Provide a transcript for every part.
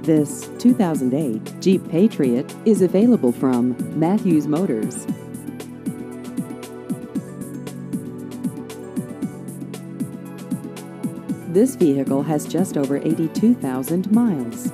This 2008 Jeep Patriot is available from Matthews Motors. This vehicle has just over 82,000 miles.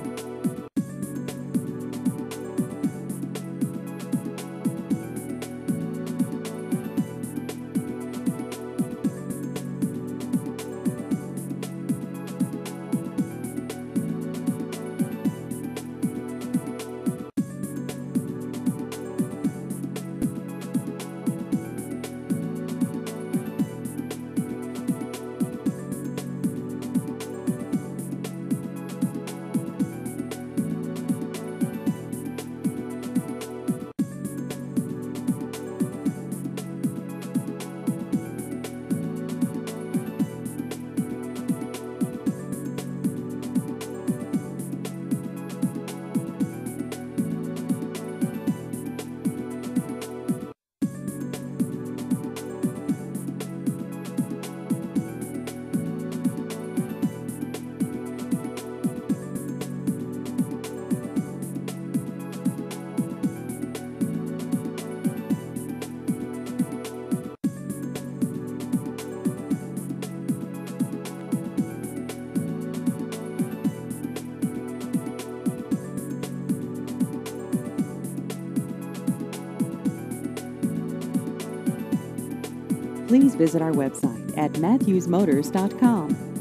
Please visit our website at matthewsmotors.com.